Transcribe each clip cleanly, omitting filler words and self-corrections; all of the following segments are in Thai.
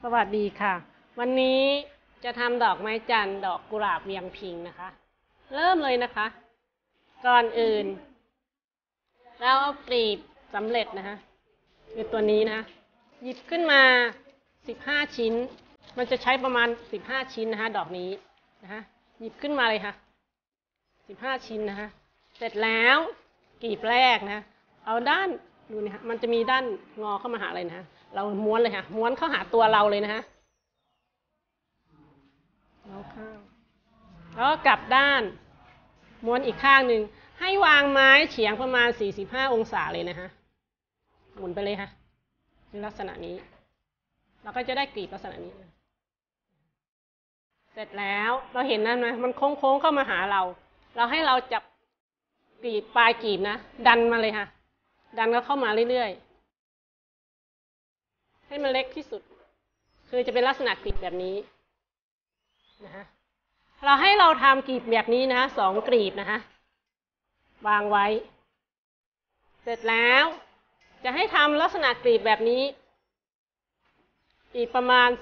สวัสดีค่ะวันนี้จะทำดอกไม้จันทร์ดอกกุหลาบเวียงพิงนะคะเริ่มเลยนะคะก่อนอื่นเราเอากลีบสำเร็จนะคะคือตัวนี้นะหยิบขึ้นมา15ชิ้นมันจะใช้ประมาณ15ชิ้นนะคะดอกนี้นะคะหยิบขึ้นมาเลยค่ะ15ชิ้นนะคะเสร็จแล้วกลีบแรกนะเอาด้านดูนะคะมันจะมีด้านงอเข้ามาหาเลยนะเราม้วนเลยค่ะม้วนเข้าหาตัวเราเลยนะคะแล้วก็กลับด้านม้วนอีกข้างหนึ่งให้วางไม้เฉียงประมาณ45องศาเลยนะคะหมุนไปเลยค่ะในลักษณะนี้เราก็จะได้กลีบลักษณะนี้เสร็จแล้วเราเห็นนั่นไหมมันโค้งๆเข้ามาหาเราให้เราจับกลีบปลายกลีบนะดันมาเลยค่ะดันก็เข้ามาเรื่อยๆให้มันเล็กที่สุดคือจะเป็นลักษณะกลีบแบบนี้นะคะเราทำกลีบแบบนี้นะ2กลีบนะคะวางไว้เสร็จแล้วจะให้ทำลักษณะกลีบแบบนี้อีกประมาณ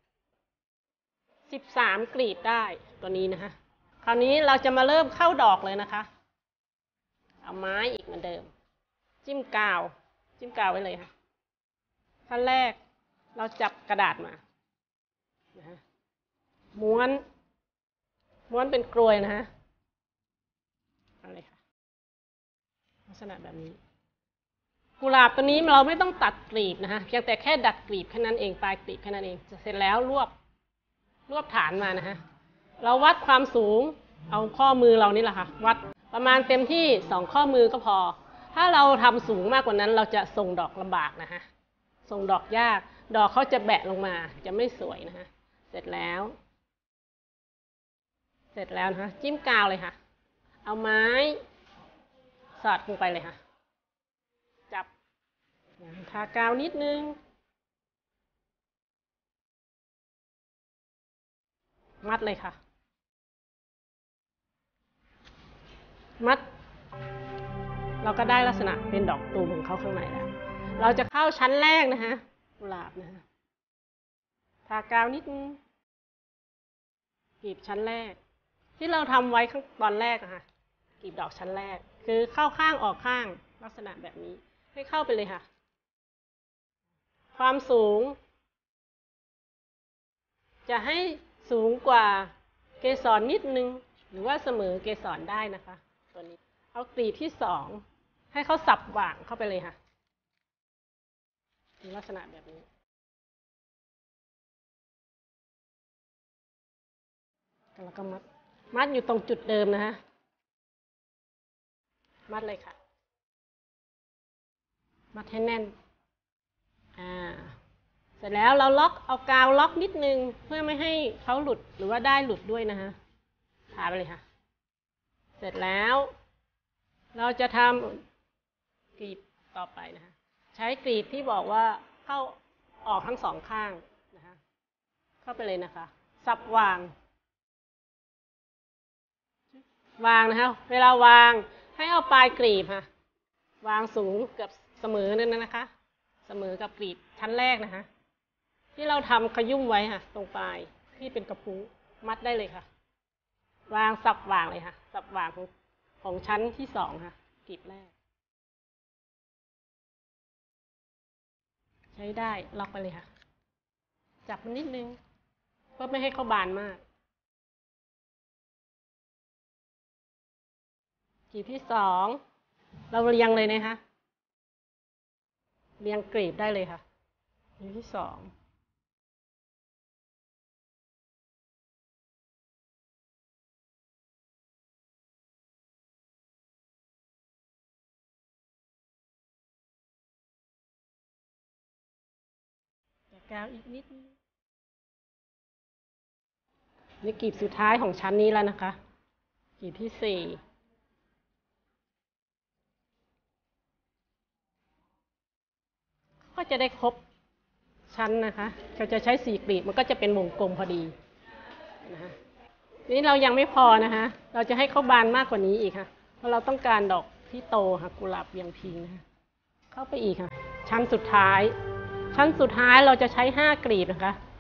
13กลีบได้ตัวนี้นะคะคราวนี้เราจะมาเริ่มเข้าดอกเลยนะคะเอาไม้อีกเหมือนเดิมจิ้มกาวไว้เลยค่ะขั้นแรกเราจับกระดาษมาม้วนเป็นกลวยนะฮะอะไรค่ะลักษณะแบบนี้กุหลาบตัวนี้เราไม่ต้องตัดกลีบนะคะเพียงแต่แค่ดัดกลีบแค่นั้นเองปลายกลีบแค่นั้นเองเสร็จแล้วรวบฐานมานะฮะเราวัดความสูงเอาข้อมือเรานี่แหละค่ะวัดประมาณเต็มที่2ข้อมือก็พอถ้าเราทำสูงมากกว่านั้นเราจะส่งดอกลำบากนะฮะส่งดอกยากดอกเขาจะแบะลงมาจะไม่สวยนะฮะเสร็จแล้วนะคะจิ้มกาวเลยค่ะเอาไม้สอดลงไปเลยค่ะจับทากาวนิดนึงมัดเลยค่ะมัดเราก็ได้ลักษณะเป็นดอกตูมของเขาข้างในแล้วเราจะเข้าชั้นแรกนะคะกุหลาบนะคะทากาวนิดนึงกลีบชั้นแรกที่เราทำไว้ตอนแรกอะค่ะกลีบดอกชั้นแรกคือเข้าข้างออกข้างลักษณะแบบนี้ให้เข้าไปเลยค่ะความสูงจะให้สูงกว่าเกสรนิดนึงหรือว่าเสมอเกสรได้นะคะตัวนี้เอากลีบที่2ให้เขาสับหว่างเข้าไปเลยค่ะในลักษณะแบบนี้แล้วก็มัดอยู่ตรงจุดเดิมนะคะมัดเลยค่ะมัดให้แน่นเสร็จแล้วเราเอากาวล็อกนิดนึงเพื่อไม่ให้เขาหลุดหรือว่าได้หลุดด้วยนะคะทาไปเลยค่ะเสร็จแล้วเราจะทำกลีบต่อไปนะคะใช้กลีบที่บอกว่าเข้าออกทั้ง2ข้างนะคะเข้าไปเลยนะคะสับวางนะคะเวลาวางให้เอาปลายกลีบค่ะวางสูงเกือบเสมอนั่นนะคะเสมอกับกลีบชั้นแรกนะคะที่เราทำขยุ่มไว้ค่ะตรงปลายที่เป็นกระพุ้งมัดได้เลยค่ะวางสับวางเลยค่ะสับวางของชั้นที่2ค่ะกลีบแรกใช้ได้ล็อกไปเลยค่ะจับมันนิดนึงเพื่อไม่ให้เขาบานมากกลีบที่2เราเรียงเลยนะคะเรียงกลีบได้เลยค่ะกลีบที่2กาวอีกนิดนี่กลีบสุดท้ายของชั้นนี้แล้วนะคะกลีบที่4ก็จะได้ครบชั้นนะคะเราจะใช้4กลีบมันก็จะเป็นวงกลมพอดีนะคะนี้เรายังไม่พอนะคะเราจะให้เขาบานมากกว่านี้อีกค่ะเพราะเราต้องการดอกที่โตค่ะกุหลาบเวียงพิงนะคะเข้าไปอีกค่ะชั้นสุดท้ายเราจะใช้5กลีบนะคะ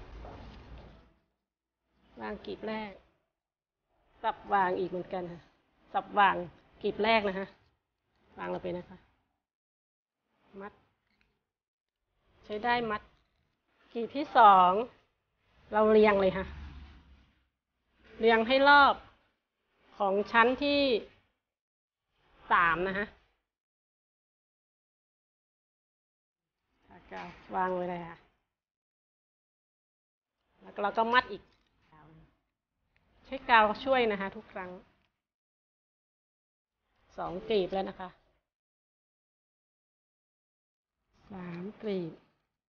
วางกลีบแรกสับวางอีกเหมือนกันค่ะสับวางกลีบแรกนะคะวางลงไปนะคะมัดใช้ได้มัดกลีบที่สองเราเรียงเลยค่ะเรียงให้รอบของชั้นที่สามนะคะวางไว้เลยค่ะแล้วเราก็มัดอีกใช้กาวช่วยนะคะทุกครั้งสองกลีบแล้วนะคะสามกลีบ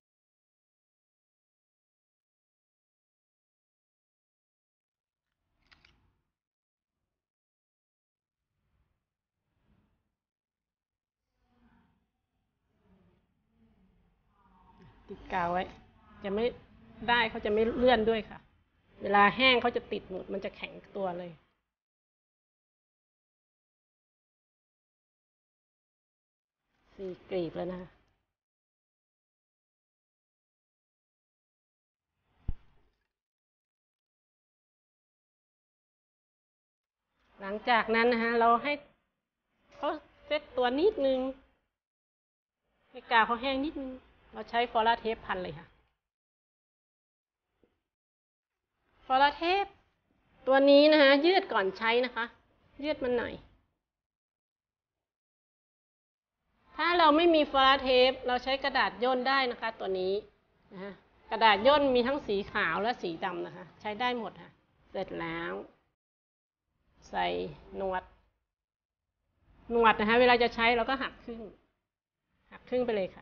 ติดกาวไว้จะไม่ได้เขาจะไม่เลื่อนด้วยค่ะเวลาแห้งเขาจะติดหมดมันจะแข็งตัวเลยสี่กลีบแล้วนะคะหลังจากนั้นนะคะเราให้เขาเซตตัวนิดนึงให้กาวเขาแห้งนิดนึงเราใช้ฟอราเทปพันเลยค่ะฟอราเทปตัวนี้นะคะยืดก่อนใช้นะคะยืดมันหน่อยถ้าเราไม่มีฟอราเทปเราใช้กระดาษย่นได้นะคะตัวนี้นะกระดาษย่นมีทั้งสีขาวและสีดำนะคะใช้ได้หมดค่ะเสร็จแล้วใส่หนวดนะคะเวลาจะใช้เราก็หักครึ่งไปเลยค่ะ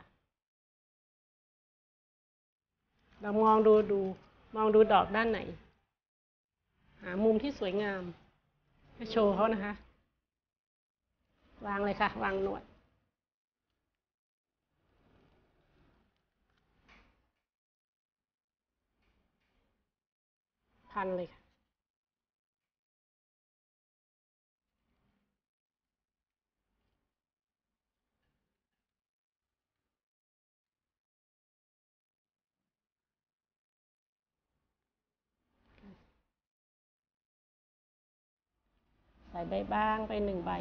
เรามองดูดอกด้านไหนหามุมที่สวยงามให้โชว์เขานะคะวางเลยค่ะวางหนวดพันเลยค่ะใส่ใบบางไป1 ใบ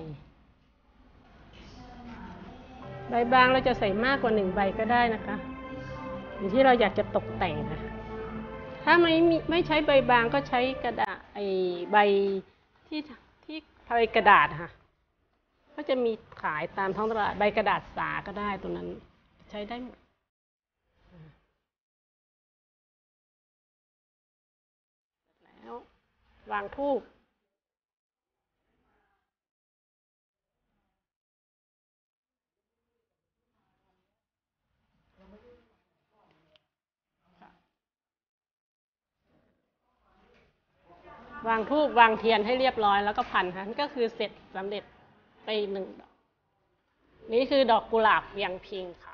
ใบบางเราจะใส่มากกว่า1 ใบก็ได้นะคะอยู่ที่เราอยากจะตกแต่งค่ะถ้าไม่ใช้ใบบางก็ใช้กระดาษใบที่ใบกระดาษค่ะก็จะมีขายตามท้องตลาดใบกระดาษสาก็ได้ตัวนั้นใช้ได้หมดแล้ววางธูปวางธูปวางเทียนให้เรียบร้อยแล้วก็พันค่ะนี่ก็คือเสร็จสำเร็จไป1 ดอกนี่คือดอกกุหลาบเวียงพิงค่ะ